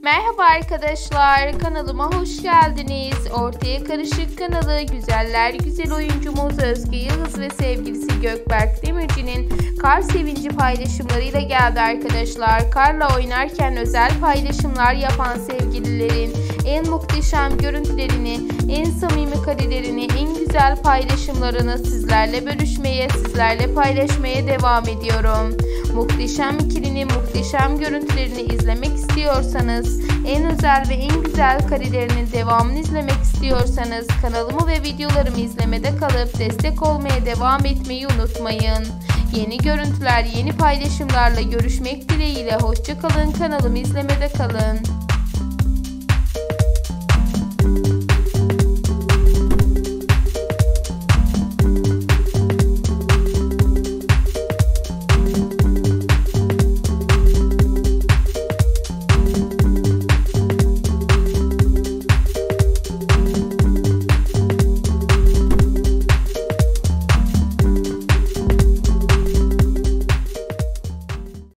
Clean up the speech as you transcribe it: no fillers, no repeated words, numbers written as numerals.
Merhaba arkadaşlar, kanalıma hoş geldiniz. Ortaya Karışık kanalı güzeller güzel oyuncumuz Özge Yıldız ve sevgilisi Gökberk Demirci'nin kar sevinci paylaşımlarıyla geldi arkadaşlar. Karla oynarken özel paylaşımlar yapan sevgililerin en muhteşem görüntülerini, en samimi karelerini, en güzel paylaşımlarını sizlerle bölüşmeye, sizlerle paylaşmaya devam ediyorum. Muhteşem ikilinin muhteşem görüntülerini izlemek istiyorsanız, en özel ve en güzel karelerinin devamını izlemek istiyorsanız kanalımı ve videolarımı izlemede kalıp destek olmaya devam etmeyi unutmayın. Yeni görüntüler, yeni paylaşımlarla görüşmek dileğiyle. Hoşça kalın, kanalımı izlemede kalın.